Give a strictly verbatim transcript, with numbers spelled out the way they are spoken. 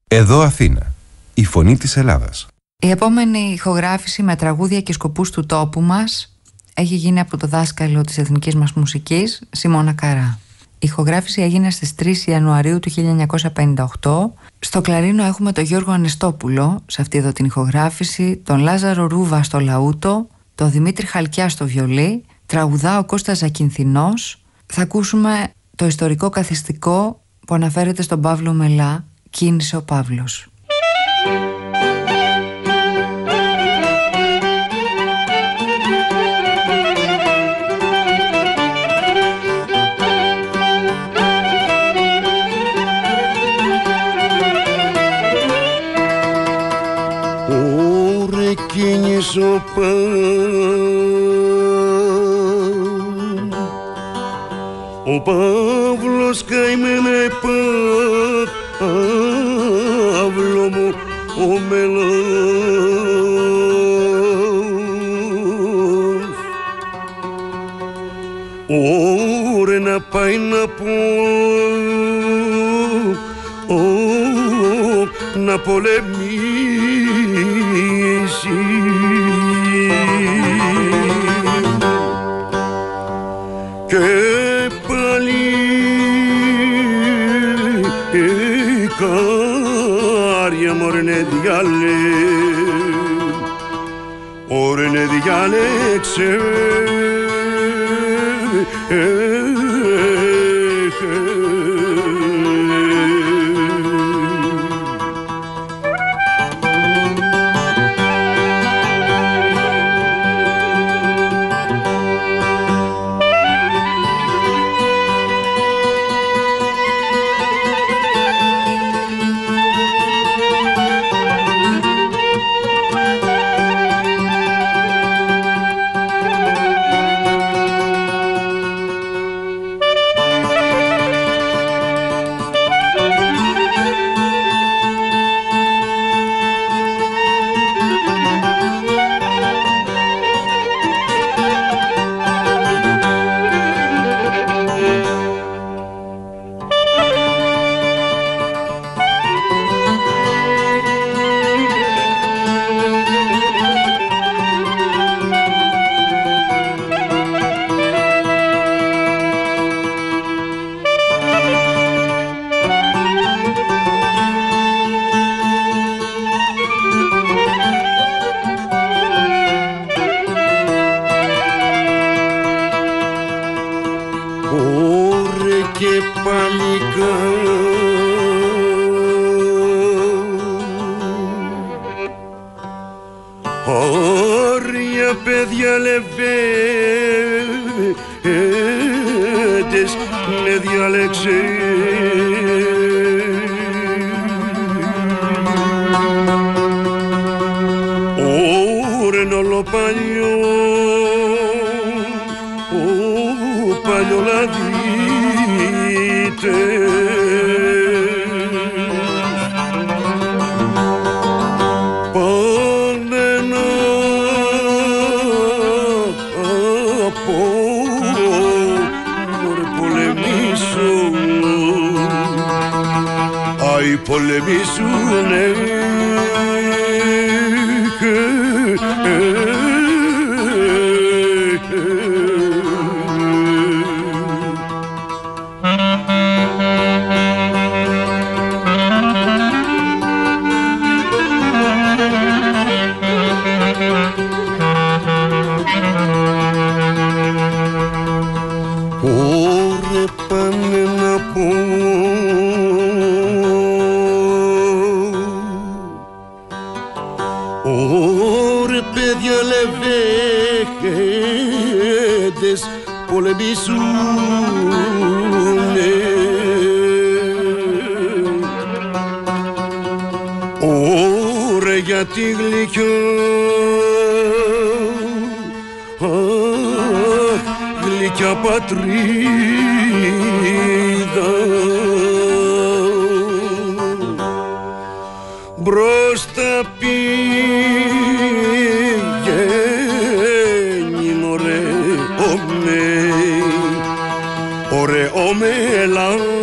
Εδώ Αθήνα, η φωνή της Ελλάδας. Η επόμενη ηχογράφηση με τραγούδια και σκοπούς του τόπου μας έχει γίνει από το δάσκαλο της εθνικής μας μουσικής, Σιμώνα Καρά. Η ηχογράφηση έγινε στις τρεις Ιανουαρίου του χίλια εννιακόσια πενήντα οκτώ. Στο κλαρίνο έχουμε τον Γιώργο Ανεστόπουλο σε αυτή εδώ την ηχογράφηση, τον Λάζαρο Ρούβα στο λαούτο, τον Δημήτρη Χαλκιά στο βιολί, τραγουδά ο Κώστας Ζακυνθινός. Θα ακούσουμε το ιστορικό καθιστικό που αναφέρεται στον Παύλο Μελά, «Κίνησε ο Παύλος». Ωρε κίνησε ο ο Παύλος καημένε Παύλο μου ο Μελάς. Ωρε να πάει να πω να πολεμήσει και Κάρια μωρνε διάλε, ωρνε διάλεξε Ωρε ο Μελάς.